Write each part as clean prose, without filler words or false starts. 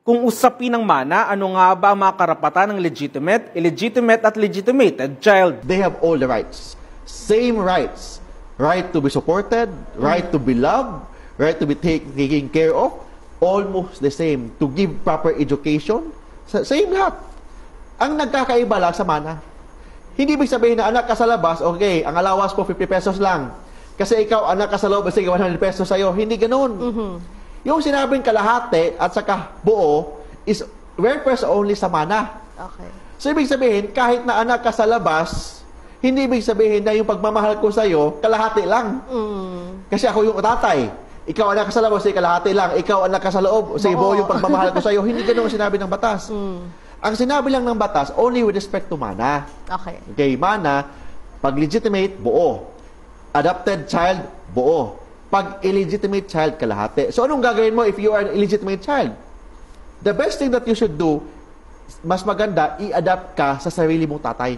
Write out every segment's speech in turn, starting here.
Kung usapin ng mana, ano nga ba ang mga karapatan ng legitimate, illegitimate at legitimated child? They have all the rights. Same rights. Right to be supported, right to be loved, right to be taken care of, almost the same. To give proper education, same lahat. Ang nagkakaiba lang sa mana, hindi ibig sabihin na anak ka sa labas, okay, ang allowance po 50 pesos lang. Kasi ikaw, anak ka sa loob, sige, 100 pesos sa'yo. Hindi ganun. Yung sinabing kalahati at saka buo is refers only sa mana. Okay. So, ibig sabihin, kahit na anak ka sa labas, hindi ibig sabihin na yung pagmamahal ko sa'yo, kalahati lang. Kasi ako yung tatay. Ikaw anak ka sa labas, sige, kalahati lang. Ikaw anak ka sa loob, sige, buo yung pagmamahal ko sa'yo. Hindi ganun ang sinabi ng batas. Ang sinabi lang ng batas, only with respect to mana. Okay. Okay, mana, pag legitimate, buo. Adopted child, buo. Pag illegitimate child, kalahati. So, anong gagawin mo if you are an illegitimate child? The best thing that you should do, mas maganda, i-adapt ka sa sarili mong tatay.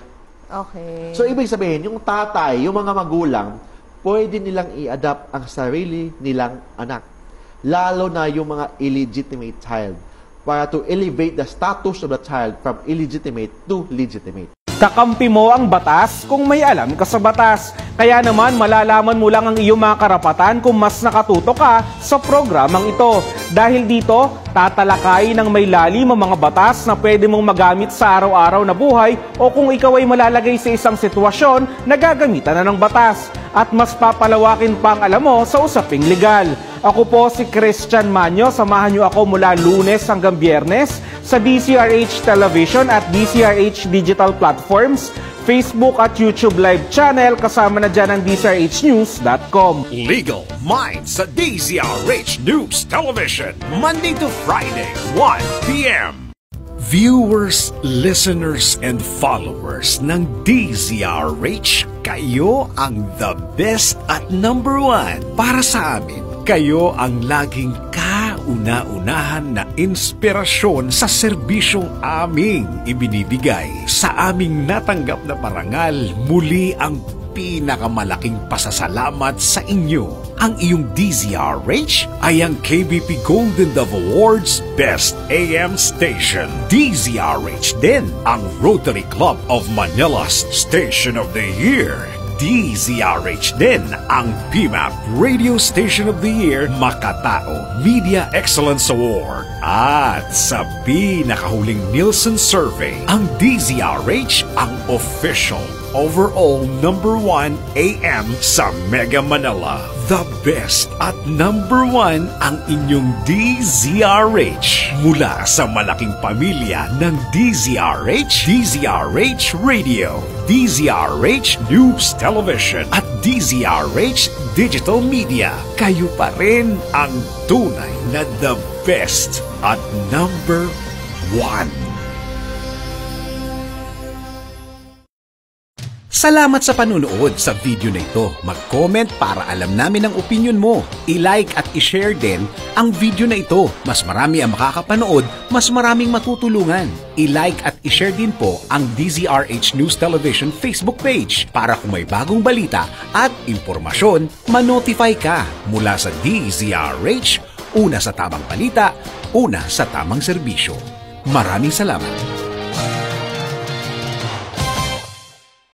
Okay. So, ibig sabihin, yung tatay, yung mga magulang, pwede nilang i-adapt ang sarili nilang anak. Lalo na yung mga illegitimate child. Para to elevate the status of the child from illegitimate to legitimate. Kakampi mo ang batas kung may alam ka sa batas. Kaya naman malalaman mo lang ang iyong mga karapatan kung mas nakatuto ka sa programang ito. Dahil dito, tatalakayin ng may lalim ang mga batas na pwede mong magamit sa araw-araw na buhay o kung ikaw ay malalagay sa isang sitwasyon na gagamitan na ng batas. At mas papalawakin pa ang alam mo sa usaping legal. Ako po si Christian Manyo. Samahan niyo ako mula Lunes hanggang Biyernes sa DCRH Television at DCRH Digital Platforms, Facebook at YouTube live channel, kasama na dyan ang DCRHnews.com. Legal Minds sa DCRH News Television, Monday to Friday, 1 p.m. Viewers, listeners, and followers ng DZRH, kayo ang the best at number one para sa amin. Kayo ang laging kauna-unahan na inspirasyon sa serbisyong aming ibinibigay. Sa aming natanggap na parangal, muli ang pinakamalaking pasasalamat sa inyo. Ang iyong DZRH ay ang KBP Golden Dove Awards Best AM Station. DZRH din ang Rotary Club of Manila's Station of the Year. DZRH din ang PMAP Radio Station of the Year Makatao Media Excellence Award. At sa pinakahuling Nielsen Survey, ang DZRH ang official overall number 1 AM sa Mega Manila. The best at number 1 ang inyong DZRH. Mula sa malaking pamilya ng DZRH, DZRH Radio, DZRH News Television at DZRH Digital Media. Kayo pa rin ang tunay na the best at number 1. Salamat sa panunood sa video na ito. Mag-comment para alam namin ang opinion mo. I-like at i-share din ang video na ito. Mas marami ang makakapanood, mas maraming matutulungan. I-like at i-share din po ang DZRH News Television Facebook page para kung may bagong balita at impormasyon, ma-notify ka mula sa DZRH. Una sa tamang balita, una sa tamang serbisyo. Maraming salamat.